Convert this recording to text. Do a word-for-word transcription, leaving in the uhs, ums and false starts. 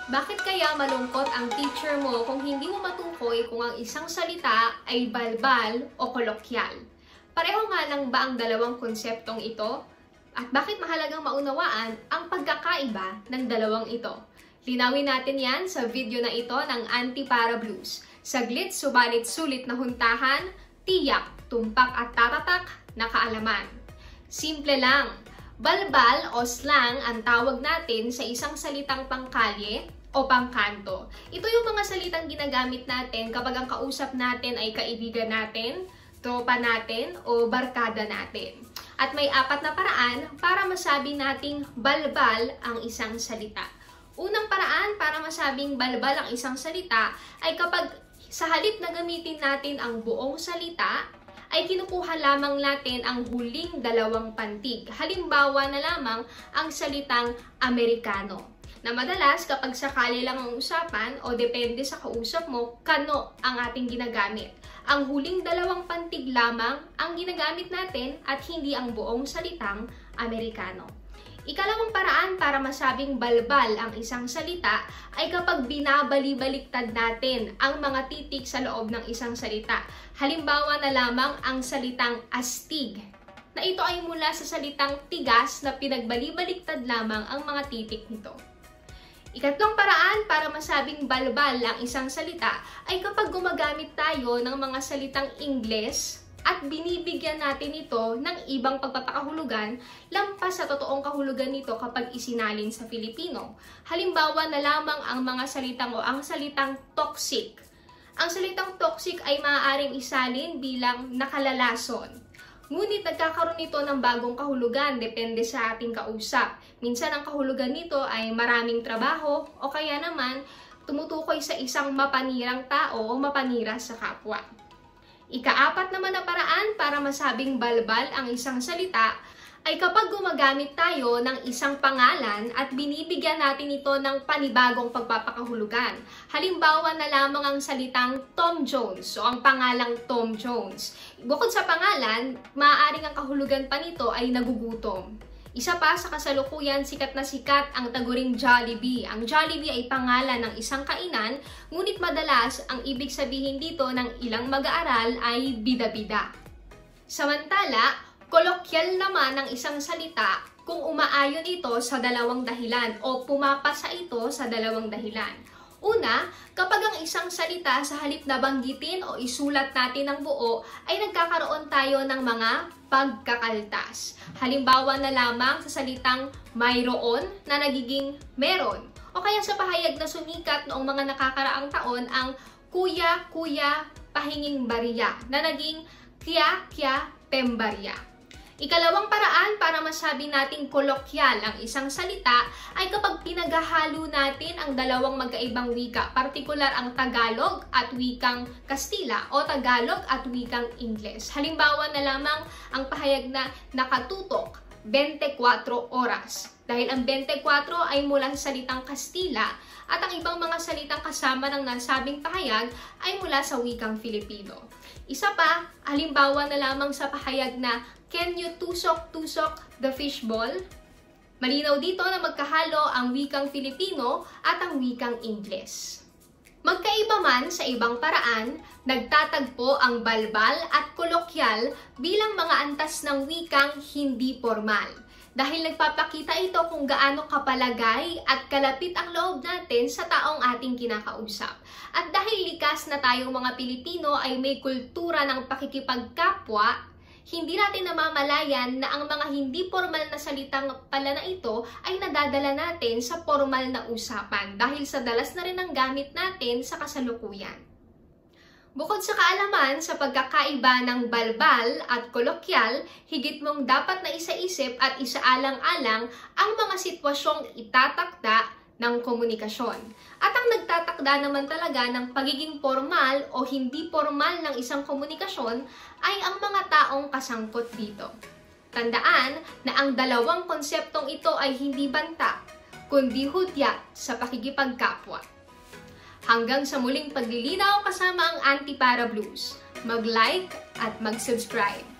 Bakit kaya malungkot ang teacher mo kung hindi mo matukoy kung ang isang salita ay balbal o kolokyal? Pareho nga lang ba ang dalawang konseptong ito? At bakit mahalagang maunawaan ang pagkakaiba ng dalawang ito? Linawin natin yan sa video na ito ng Anti-Para-Blues. Saglit subalit sulit na huntahan, tiyak, tumpak at tatatak na kaalaman. Simple lang. Balbal o slang ang tawag natin sa isang salitang pangkalye o pangkanto. Ito yung mga salitang ginagamit natin kapag ang kausap natin ay kaibigan natin, tropa natin o barkada natin. At may apat na paraan para masabi nating balbal ang isang salita. Unang paraan para masabing balbal ang isang salita ay kapag sa halip na gamitin natin ang buong salita, ay kinukuha lamang natin ang huling dalawang pantig. Halimbawa na lamang ang salitang Amerikano, na madalas kapag sakali lang ang usapan o depende sa kausap mo, kano ang ating ginagamit. Ang huling dalawang pantig lamang ang ginagamit natin at hindi ang buong salitang Amerikano. Ikalawang paraan para masabing balbal ang isang salita ay kapag binabali-baliktad natin ang mga titik sa loob ng isang salita. Halimbawa na lamang ang salitang astig, na ito ay mula sa salitang tigas na pinagbali-baliktad lamang ang mga titik nito. Ikatlong paraan para masabing balbal ang isang salita ay kapag gumagamit tayo ng mga salitang Ingles at binibigyan natin ito ng ibang pagpapakahulugan lampas sa totoong kahulugan nito kapag isinalin sa Filipino. Halimbawa na lamang ang mga salitang o ang salitang toxic. Ang salitang toxic ay maaaring isalin bilang nakalalason. Ngunit nagkakaroon nito ng bagong kahulugan depende sa ating kausap. Minsan ang kahulugan nito ay maraming trabaho o kaya naman tumutukoy sa isang mapanirang tao o mapanira sa kapwa. Ikaapat naman na paraan para masabing balbal ang isang salita ay kapag gumagamit tayo ng isang pangalan at binibigyan natin ito ng panibagong pagpapakahulugan. Halimbawa na lamang ang salitang Tom Jones o ang pangalang Tom Jones. Bukod sa pangalan, maaaring ang kahulugan pa nito ay nagugutom. Isa pa sa kasalukuyan, sikat na sikat ang taguring Jollibee. Ang Jollibee ay pangalan ng isang kainan, ngunit madalas ang ibig sabihin dito ng ilang mag-aaral ay bida-bida. Samantala, kolokyal naman ng isang salita kung umaayon ito sa dalawang dahilan o pumapasa ito sa dalawang dahilan. Una, kapag ang isang salita sa halip na banggitin o isulat natin ng buo ay nagkakaroon tayo ng mga pagkakaltas. Halimbawa na lamang sa salitang mayroon na nagiging meron. O kaya sa pahayag na sumikat noong mga nakakaraang taon ang kuya, kuya, pahinging bariya na naging kya, kya, pembarya. Ikalawang paraan para masabi nating kolokyal ang isang salita ay kapag pinaghahalo natin ang dalawang magkaibang wika, partikular ang Tagalog at wikang Kastila o Tagalog at wikang Ingles. Halimbawa na lamang ang pahayag na nakatutok, twenty-four oras. Dahil ang twenty-four ay mula sa salitang Kastila at ang ibang mga salitang kasama ng nasabing pahayag ay mula sa wikang Filipino. Isa pa, halimbawa na lamang sa pahayag na can you tusok-tusok the fishball? Malinaw dito na magkahalo ang wikang Filipino at ang wikang Ingles. Magkaiba man sa ibang paraan, nagtatagpo ang balbal at kolokyal bilang mga antas ng wikang hindi formal. Dahil nagpapakita ito kung gaano kapalagay at kalapit ang loob natin sa taong ating kinakausap. At dahil likas na tayong mga Pilipino ay may kultura ng pakikipagkapwa, hindi natin namamalayan na ang mga hindi formal na salitang pala na ito ay nadadala natin sa formal na usapan dahil sa dalas na rin ang gamit natin sa kasalukuyan. Bukod sa kaalaman sa pagkakaiba ng balbal at kolokyal, higit mong dapat na isaisip at isaalang-alang ang mga sitwasyong itatakda ng komunikasyon. At ang nagtatakda naman talaga ng pagiging formal o hindi formal ng isang komunikasyon ay ang mga taong kasangkot dito. Tandaan na ang dalawang konseptong ito ay hindi banta, kundi hudyat sa pakikipagkapwa. Hanggang sa muling paglilinaw kasama ang Anti-Para-Blues. Mag-like at mag-subscribe.